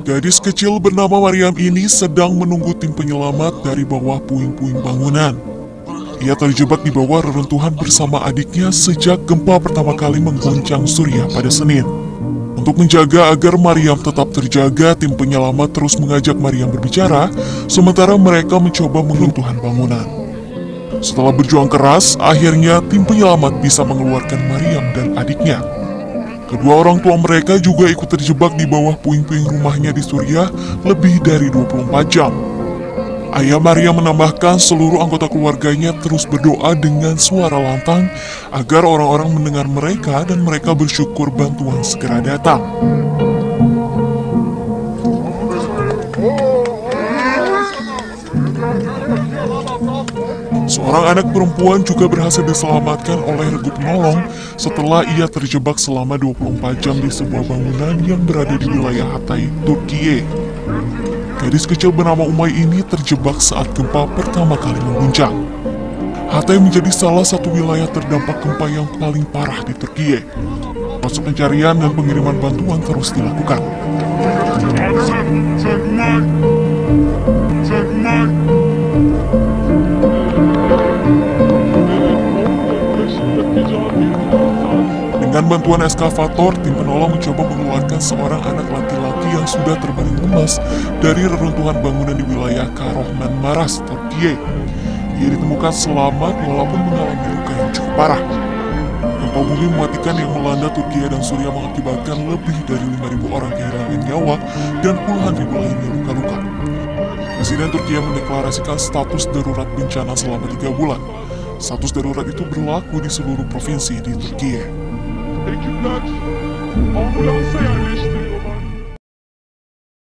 Gadis kecil bernama Maryam ini sedang menunggu tim penyelamat dari bawah puing-puing bangunan. Ia terjebak di bawah reruntuhan bersama adiknya sejak gempa pertama kali mengguncang Suriah pada Senin. Untuk menjaga agar Maryam tetap terjaga, tim penyelamat terus mengajak Maryam berbicara, sementara mereka mencoba meruntuhan bangunan. Setelah berjuang keras, akhirnya tim penyelamat bisa mengeluarkan Maryam dan adiknya. Kedua orang tua mereka juga ikut terjebak di bawah puing-puing rumahnya di Suriah lebih dari 24 jam. Ayah Maryam menambahkan seluruh anggota keluarganya terus berdoa dengan suara lantang agar orang-orang mendengar mereka dan mereka bersyukur bantuan segera datang. Seorang anak perempuan juga berhasil diselamatkan oleh regu penolong setelah ia terjebak selama 24 jam di sebuah bangunan yang berada di wilayah Hatay, Turkiye. Gadis kecil bernama Umay ini terjebak saat gempa pertama kali mengguncang. Hatay menjadi salah satu wilayah terdampak gempa yang paling parah di Turkiye. Proses pencarian dan pengiriman bantuan terus dilakukan. Dengan bantuan eskavator, tim penolong mencoba mengeluarkan seorang anak laki-laki yang sudah terbaring lemas dari reruntuhan bangunan di wilayah Kahramanmaraş, Turkiye. Ia ditemukan selamat walaupun mengalami luka yang cukup parah. Gempa bumi mematikan yang melanda Turkiye dan Suriah mengakibatkan lebih dari 5.000 orang kehilangan nyawa dan puluhan ribu lainnya luka-luka. Presiden Turkiye mendeklarasikan status darurat bencana selama 3 bulan. Status darurat itu berlaku di seluruh provinsi di Turkiye. Ekipler ambulansa